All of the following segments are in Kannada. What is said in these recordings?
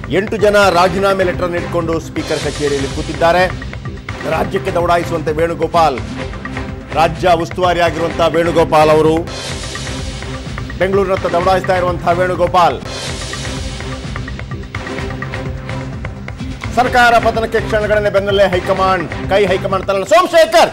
8 ಜನ ರಾಜೀನಾಮೆ ಲೆಟರ್ ಇಟ್ಕೊಂಡು ಸ್ಪೀಕರ್ ಕಚೇರಿಯಲ್ಲಿ ಕೂತಿದ್ದಾರೆ. ರಾಜ್ಯಕ್ಕೆ ದೌಡಾಯಿಸುವಂತೆ ವೇಣುಗೋಪಾಲ್, ರಾಜ್ಯ ಉಸ್ತುವಾರಿಯಾಗಿರುವಂತಹ ವೇಣುಗೋಪಾಲ್ ಅವರು ಬೆಂಗಳೂರಿನತ್ತ ದೌಡಾಯಿಸ್ತಾ ಇರುವಂತಹ ವೇಣುಗೋಪಾಲ್ ಸರ್ಕಾರ ಪತನಕ್ಕೆ ಕ್ಷಣಗಣನೆ ಬೆನ್ನಲ್ಲೇ ಹೈಕಮಾಂಡ್ ತಲ್ಲ ಸೋಮಶೇಖರ್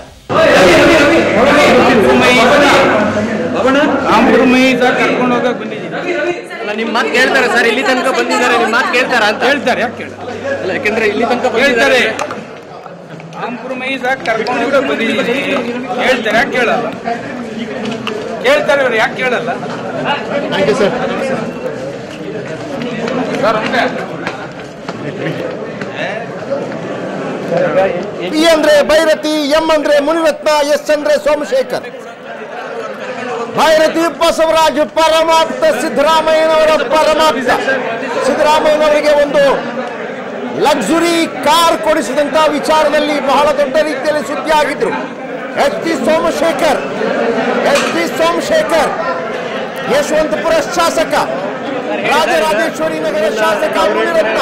ನಿಮ್ಮ ಮಾತು ಕೇಳ್ತಾರೆ ಸರ್, ಇಲ್ಲಿ ತನಕ ಬಂದಿದ್ದಾರೆ, ನಿಮ್ಮ ಮಾತು ಕೇಳ್ತಾರ ಅಂತ ಹೇಳ್ತಾರೆ. ಯಾಕೆಂದ್ರೆ ಇಲ್ಲಿ ತನಕ ಹೇಳ್ತಾರೆ, ಕರ್ಕೊಂಡು ಹೋಗ ಬಂದಿದ್ದೀನಿ ಹೇಳ್ತಾರೆ, ಯಾಕೆ ಕೇಳಲ್ಲ? ಕೇಳ್ತಾರೆ ಅವ್ರು, ಯಾಕೆ ಕೇಳಲ್ಲ? ಪಿ ಅಂದ್ರೆ ಭೈರತಿ, ಎಂ ಅಂದ್ರೆ ಮುನಿರತ್ನ, ಎಸ್ ಅಂದ್ರೆ ಸೋಮಶೇಖರ್. ಭೈರತಿ ಬಸವರಾಜ್ ಪರಮಾಪ್ತ, ಸಿದ್ದರಾಮಯ್ಯನವರ ಪರಮಾಪ್ತ. ಸಿದ್ದರಾಮಯ್ಯನವರಿಗೆ ಒಂದು ಲಕ್ಸುರಿ ಕಾರ್ ಕೊಡಿಸಿದಂತಹ ವಿಚಾರದಲ್ಲಿ ಬಹಳ ದೊಡ್ಡ ರೀತಿಯಲ್ಲಿ ಸುದ್ದಿ ಆಗಿದ್ರು. ಎಚ್ ಡಿ ಸೋಮಶೇಖರ್ ಯಶವಂತಪುರ ಶಾಸಕ, ರಾಜರಾಜೇಶ್ವರಿ ನಗರ ಶಾಸಕ ಮುನಿರತ್ನ,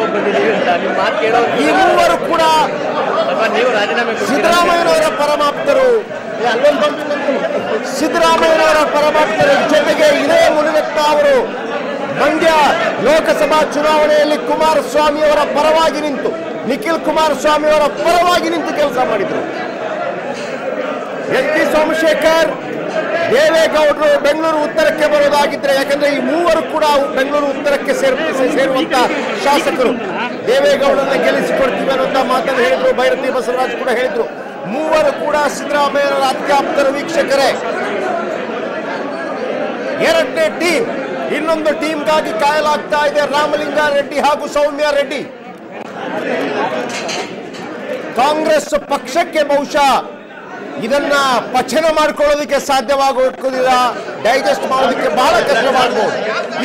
ಈ ಮೂವರು ಕೂಡ ಸಿದ್ದರಾಮಯ್ಯನವರ ಪರಮಾಪ್ತರು. ಸಿದ್ದರಾಮಯ್ಯನವರ ಪರಮಾಪ್ತರ ಜೊತೆಗೆ ಇದೇ ಮುನಿರತ್ನ ಅವರು ಮಂಡ್ಯ ಲೋಕಸಭಾ ಚುನಾವಣೆಯಲ್ಲಿ ಕುಮಾರಸ್ವಾಮಿ ಅವರ ಪರವಾಗಿ ನಿಂತು, ನಿಖಿಲ್ ಕುಮಾರಸ್ವಾಮಿ ಅವರ ಪರವಾಗಿ ನಿಂತು ಕೆಲಸ ಮಾಡಿದ್ರು. ಎಚ್ ಡಿ ಸೋಮಶೇಖರ್, ದೇವೇಗೌಡರು ಬೆಂಗಳೂರು ಉತ್ತರಕ್ಕೆ ಬರೋದಾಗಿದ್ರೆ, ಯಾಕಂದ್ರೆ ಈ ಮೂವರು ಕೂಡ ಬೆಂಗಳೂರು ಉತ್ತರಕ್ಕೆ ಸೇರುವಂತಹ ಶಾಸಕರು, ದೇವೇಗೌಡರನ್ನ ಗೆಲ್ಲಿಸಿಕೊಡ್ತೀವಿ ಅನ್ನುವಂತ ಮಾತನ್ನು ಹೇಳಿದ್ರು. ಭೈರತಿ ಬಸವರಾಜ್ ಕೂಡ ಹೇಳಿದ್ರು. ಮೂವರು ಕೂಡ ಸಿದ್ದರಾಮಯ್ಯರ ಅತ್ಯಾಪ್ತರ ವೀಕ್ಷಕರೇ. ಎರಡನೇ ಟೀಮ್, ಇನ್ನೊಂದು ಟೀಮ್ಗಾಗಿ ಕಾಯಲಾಗ್ತಾ ಇದೆ. ರಾಮಲಿಂಗಾರೆಡ್ಡಿ ಹಾಗೂ ಸೌಮ್ಯ ರೆಡ್ಡಿ. ಕಾಂಗ್ರೆಸ್ ಪಕ್ಷಕ್ಕೆ ಬಹುಶಃ ಇದನ್ನ ಪಚನ ಮಾಡ್ಕೊಳ್ಳೋದಕ್ಕೆ ಸಾಧ್ಯವಾಗುವುದಿಲ್ಲ, ಡೈಜೆಸ್ಟ್ ಮಾಡೋದಕ್ಕೆ ಬಹಳ ಕಷ್ಟವಾಗಬಹುದು.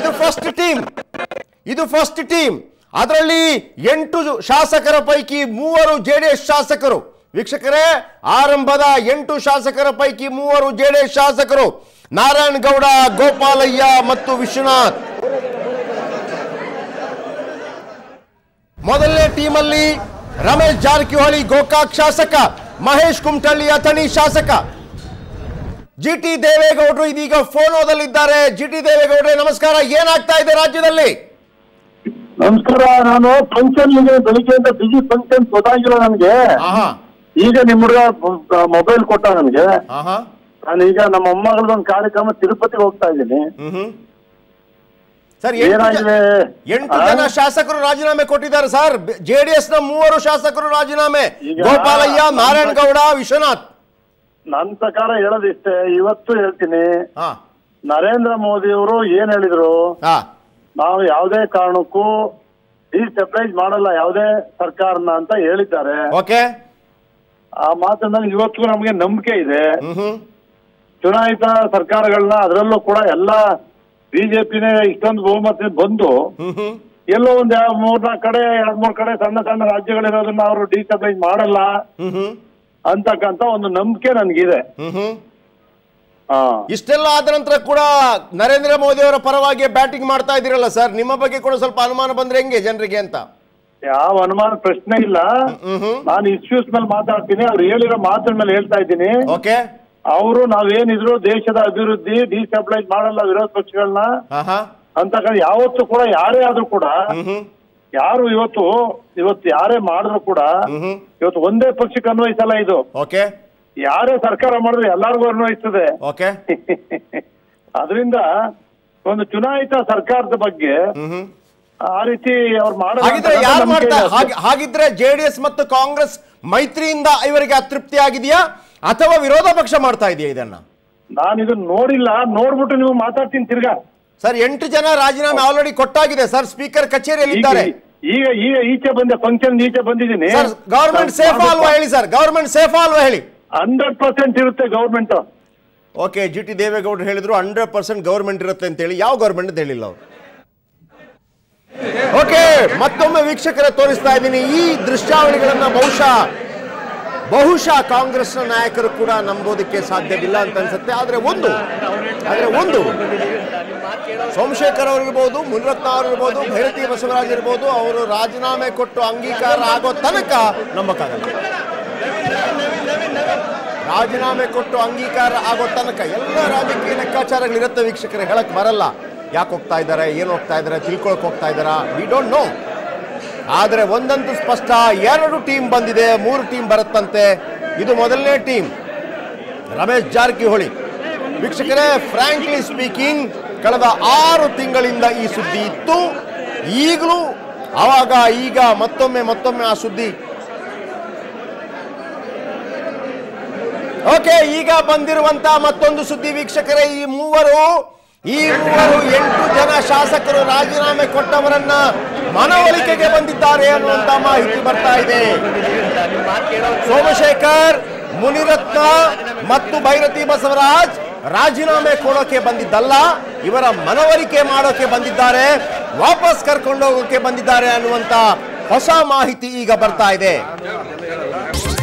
ಇದು ಫಸ್ಟ್ ಟೀಮ್. ಅದರಲ್ಲಿ 8 ಶಾಸಕರ ಪೈಕಿ 3 ಜೆಡಿಎಸ್ ಶಾಸಕರು. ವೀಕ್ಷಕರೇ, ಆರಂಭದ 8 ಶಾಸಕರ ಪೈಕಿ 3 ಜೆಡಿಎಸ್ ಶಾಸಕರು, ನಾರಾಯಣಗೌಡ, ಗೋಪಾಲಯ್ಯ ಮತ್ತು ವಿಶ್ವನಾಥ್. ಮೊದಲನೇ ಟೀಮಲ್ಲಿ ರಮೇಶ್ ಜಾರಕಿಹೊಳಿ ಗೋಕಾಕ್ ಶಾಸಕ, ಮಹೇಶ್ ಕುಮಟಳ್ಳಿ ಅಥಣಿ ಶಾಸಕ, ಜಿಟಿ ದೇವೇಗೌಡರು ಇದೀಗ ಫೋನೋದಲ್ಲಿದ್ದಾರೆ. ಜಿಟಿ ದೇವೇಗೌಡ್ರೆ ನಮಸ್ಕಾರ. ಏನಾಗ್ತಾ ಇದೆ ರಾಜ್ಯದಲ್ಲಿ? ನಮಸ್ಕಾರ. ನಾನು ಫಂಕ್ಷನ್ ಬೆಳಿಗ್ಗೆಯಿಂದ ಬಿಜಿ ಫಂಕ್ಷನ್ ಗೊತ್ತಾಗಿಲ್ಲ ನನಗೆ. ಈಗ ನಿಮ್ಮ ಹುಡುಗ ಮೊಬೈಲ್ ಕೊಟ್ಟ ನನಗೆ. ನಾನು ಈಗ ನಮ್ಮ ಮೊಮ್ಮಗಳದೊಂದು ಕಾರ್ಯಕ್ರಮ ತಿರುಪತಿಗೆ ಹೋಗ್ತಾ ಇದ್ದೀನಿ. ಸರ್, 8 ಜನ ಶಾಸಕರು ರಾಜೀನಾಮೆ ಕೊಟ್ಟಿದ್ದಾರೆ ಸರ್. ಜೆಡಿಎಸ್ ನ 3 ಶಾಸಕರು ರಾಜೀನಾಮೆ, ಗೋಪಾಲಯ್ಯ, ನಾರಾಯಣಗೌಡ, ವಿಶ್ವನಾಥ್. ನನ್ನ ಪ್ರಕಾರ ಹೇಳೋದಿಷ್ಟೇ, ಇವತ್ತು ಹೇಳ್ತೀನಿ. ನರೇಂದ್ರ ಮೋದಿ ಅವರು ಏನ್ ಹೇಳಿದ್ರು, ನಾವು ಯಾವುದೇ ಕಾರಣಕ್ಕೂ ಡಿಸ್ಟೆಬಿಲೈಸ್ ಮಾಡಲ್ಲ ಯಾವುದೇ ಸರ್ಕಾರನ ಅಂತ ಹೇಳಿದ್ದಾರೆ. ಆ ಮಾತಿನಲ್ಲಿ ಇವತ್ತು ನಮ್ಗೆ ನಂಬಿಕೆ ಇದೆ. ಚುನಾಯಿತ ಸರ್ಕಾರಗಳನ್ನ, ಅದರಲ್ಲೂ ಕೂಡ ಎಲ್ಲಾ ಬಿಜೆಪಿನೇ ಇಷ್ಟೊಂದು ಬಹುಮತ ಬಂದು ಎಲ್ಲೋ ಒಂದ್ 3-4 ಕಡೆ 2-3 ಕಡೆ ಸಣ್ಣ ಸಣ್ಣ ರಾಜ್ಯಗಳಿರೋದನ್ನ ಅವರು ಡಿಸ್ಟೆಬಿಲೈಸ್ ಮಾಡಲ್ಲ ಅಂತಕ್ಕಂತ ಒಂದು ನಂಬಿಕೆ ನನ್ಗಿದೆ. ಇಷ್ಟೆಲ್ಲ ಆದ ನಂತರ ಕೂಡ ನರೇಂದ್ರ ಮೋದಿ ಅವರ ಪರವಾಗಿ ಬ್ಯಾಟಿಂಗ್ ಮಾಡ್ತಾ ಇದ್ದೀರಲ್ಲ ಸರ್, ನಿಮ್ಮ ಬಗ್ಗೆ ಕೂಡ ಸ್ವಲ್ಪ ಅನುಮಾನ ಬಂದ್ರೆ ಹೆಂಗೆ ಜನರಿಗೆ ಅಂತ? ಯಾವ ಅನುಮಾನ ಪ್ರಶ್ನೆ ಇಲ್ಲ. ನಾನು ಇಶ್ಯೂಸ್ ಮೇಲೆ ಮಾತಾಡ್ತೀನಿ, ಅವ್ರು ಹೇಳಿರೋ ಮಾತಿನ ಮೇಲೆ ಹೇಳ್ತಾ ಇದ್ದೀನಿ. ಅವರು ನಾವೇನಿದ್ರು ದೇಶದ ಅಭಿವೃದ್ಧಿ ಡಿಸ್ಟೆಬಿಲೈಸ್ ಮಾಡಲ್ಲ ವಿರೋಧ ಪಕ್ಷಗಳನ್ನ ಅಂತ ಯಾವತ್ತು ಕೂಡ ಯಾರೇ ಆದ್ರೂ ಕೂಡ, ಯಾರು ಇವತ್ತು ಯಾರೇ ಮಾಡಿದ್ರು ಕೂಡ ಇವತ್ತು ಒಂದೇ ಪಕ್ಷಕ್ಕೆ ಅನ್ವಯಿಸಲ್ಲ. ಇದು ಯಾರೇ ಸರ್ಕಾರ ಮಾಡಿದ್ರೆ ಎಲ್ಲರಿಗೂ ಅನ್ವಯಿಸ್ತದೆ. ಅದರಿಂದ ಒಂದು ಚುನಾಯಿತ ಸರ್ಕಾರದ ಬಗ್ಗೆ ಆ ರೀತಿ ಅವ್ರು ಹಾಗಿದ್ರೆ ಜೆಡಿಎಸ್ ಮತ್ತು ಕಾಂಗ್ರೆಸ್ ಮೈತ್ರಿಯಿಂದ ಇವರಿಗೆ ಅತೃಪ್ತಿ ಆಗಿದೆಯಾ ಅಥವಾ ವಿರೋಧ ಪಕ್ಷ ಮಾಡ್ತಾ ಇದೆಯಾ ಇದನ್ನ? ನಾನು ಇದನ್ನ ನೋಡಿಲ್ಲ, ನೋಡ್ಬಿಟ್ಟು ನೀವು ಮಾತಾಡ್ತೀನಿ ತಿರ್ಗಾ. ಸರ್, 8 ಜನ ರಾಜೀನಾಮೆ ಆಲ್ರೆಡಿ ಕೊಟ್ಟಾಗಿದೆ ಸರ್, ಸ್ಪೀಕರ್ ಕಚೇರಿಯಲ್ಲಿ ಇದ್ದಾರೆ. ಈಗ ಈಚೆ ಬಂದೆ, ಫಂಕ್ಷನ್ ಈಚೆ ಬಂದಿದ್ದೀನಿ. ಗವರ್ಮೆಂಟ್ ಸೇಫ್ ಅಲ್ವಾ ಹೇಳಿ ಸರ್, ಗವರ್ಮೆಂಟ್ ಸೇಫ್ ಅಲ್ವಾ ಹೇಳಿ? 100% ಇರುತ್ತೆ ಗವರ್ಮೆಂಟ್. ಓಕೆ, ಜಿಟಿ ದೇವೇಗೌಡರು ಹೇಳಿದ್ರು 100% ಗವರ್ಮೆಂಟ್ ಇರುತ್ತೆ ಅಂತ ಹೇಳಿ. ಯಾವ ಗವರ್ಮೆಂಟ್ ಅಂತ ಹೇಳಿಲ್ಲ ಅವರು. ಓಕೆ, ಮತ್ತೊಮ್ಮೆ ವೀಕ್ಷಕರ ತೋರಿಸ್ತಾ ಇದ್ದೀನಿ ಈ ದೃಶ್ಯಾವಳಿಗಳನ್ನ. ಬಹುಶಃ ಕಾಂಗ್ರೆಸ್ನ ನಾಯಕರು ಕೂಡ ನಂಬೋದಕ್ಕೆ ಸಾಧ್ಯವಿಲ್ಲ ಅಂತ ಅನ್ಸುತ್ತೆ. ಆದ್ರೆ ಒಂದು ಆದರೆ ಒಂದು ಸೋಮಶೇಖರ್ ಅವರಿರ್ಬೋದು, ಮುನಿರತ್ನ ಅವರಿರ್ಬೋದು, ಭೈರತಿ ಬಸವರಾಜ್ ಇರ್ಬೋದು, ಅವರು ರಾಜೀನಾಮೆ ಕೊಟ್ಟು ಅಂಗೀಕಾರ ಆಗೋ ತನಕ ನಂಬಕ್ಕಾಗಲ್ಲ. ರಾಜೀನಾಮೆ ಕೊಟ್ಟು ಅಂಗೀಕಾರ ಆಗೋ ತನಕ ಎಲ್ಲ ರಾಜಕೀಯ ಲೆಕ್ಕಾಚಾರಗಳಿರುತ್ತೆ ವೀಕ್ಷಕರೇ, ಹೇಳಕ್ ಬರಲ್ಲ. ಯಾಕೆ ಹೋಗ್ತಾ ಇದ್ದಾರೆ, ಏನು ಹೋಗ್ತಾ ಇದ್ದಾರೆ, ತಿಳ್ಕೊಳಕ್ ಹೋಗ್ತಾ ಇದ್ದಾರಾ, ವಿ ಡೋಂಟ್ ನೋ. ಆದರೆ ಒಂದಂತೂ ಸ್ಪಷ್ಟ, 2 ಟೀಮ್ ಬಂದಿದೆ, 3 ಟೀಮ್ ಬರುತ್ತಂತೆ. ಇದು ಮೊದಲನೇ ಟೀಮ್ ರಮೇಶ್ ಜಾರಕಿಹೊಳಿ. ವೀಕ್ಷಕರೇ, ಫ್ರಾಂಕ್ಲಿ ಸ್ಪೀಕಿಂಗ್, ಕಳೆದ 6 ತಿಂಗಳಿಂದ ಈ ಸುದ್ದಿ ಇತ್ತು. ಈಗಲೂ ಈಗ ಮತ್ತೊಮ್ಮೆ ಆ ಸುದ್ದಿ. ಓಕೆ, ಈಗ ಬಂದಿರುವಂತ ಮತ್ತೊಂದು ಸುದ್ದಿ ವೀಕ್ಷಕರೇ, ಈ ಮೂವರು 8 ಜನ ಶಾಸಕರು ರಾಜೀನಾಮೆ ಕೊಟ್ಟವರನ್ನ ಮನವೊಲಿಕೆಗೆ ಬಂದಿದ್ದಾರೆ ಅನ್ನುವಂತ ಮಾಹಿತಿ ಬರ್ತಾ ಇದೆ. ಸೋಮಶೇಖರ್, ಮುನಿರತ್ನ ಮತ್ತು ಭೈರತಿ ಬಸವರಾಜ್ ರಾಜೀನಾಮೆ ಕೊಡೋಕೆ ಬಂದಿದ್ದಲ್ಲ, ಇವರ ಮನವರಿಕೆ ಮಾಡೋಕೆ ಬಂದಿದ್ದಾರೆ, ವಾಪಸ್ ಕರ್ಕೊಂಡು ಹೋಗೋಕೆ ಬಂದಿದ್ದಾರೆ ಅನ್ನುವಂತ ಹೊಸ ಮಾಹಿತಿ ಈಗ ಬರ್ತಾ ಇದೆ.